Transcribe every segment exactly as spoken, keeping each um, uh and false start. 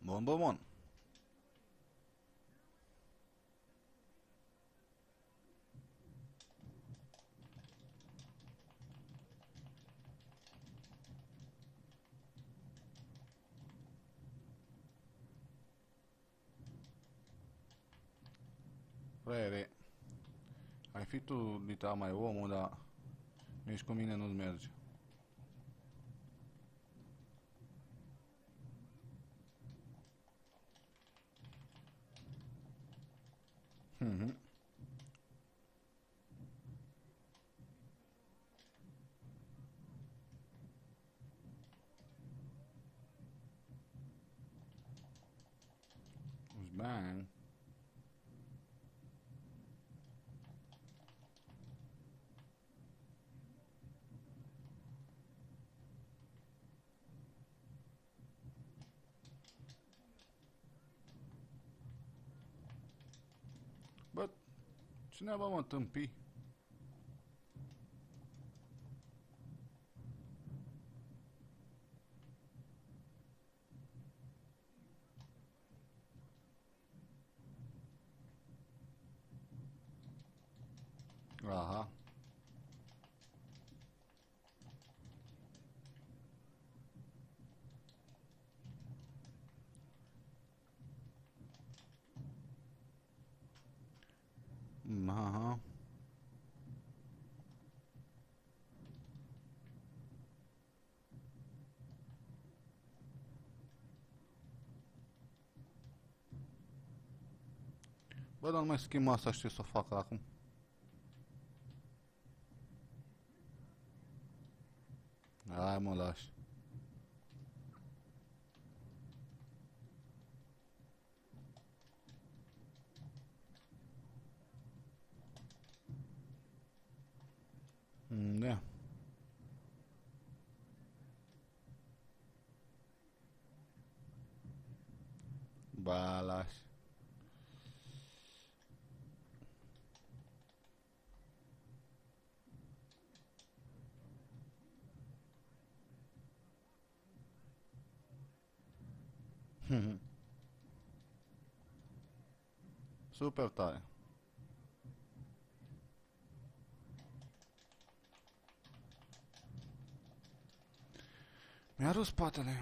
Bun, bun, bun. Frere, ai fi tu dita mai omul, dar nici cu mine nu-ți merge. Mhm. Bang. Bă, cine bă mă tâmpi? Aha. Aha. Bă, dar nu mai schimb asta, știu să o fac acum. Hai mă, lași. Da. Ba, lași. Super tare. Mi-a rus spatele.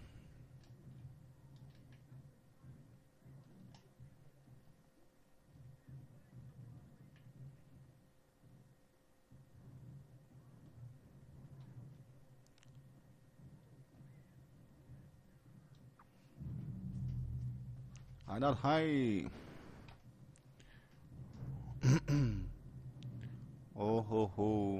Hai, dar hai. Oh, ho, ho.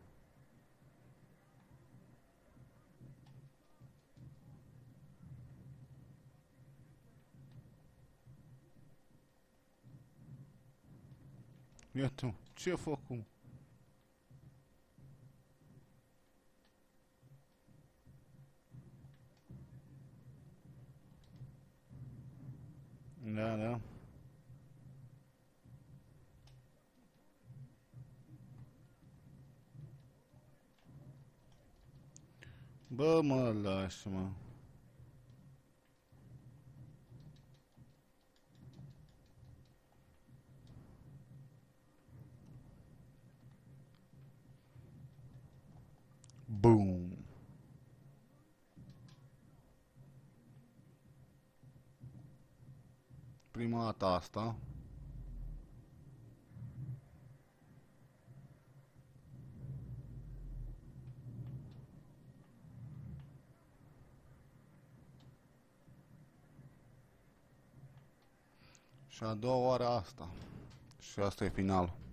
Iată, ce făcut? Da, da. Bă, mă lași, mă. Boom. Prima dată asta. Și a doua oară asta. Și asta e finalul.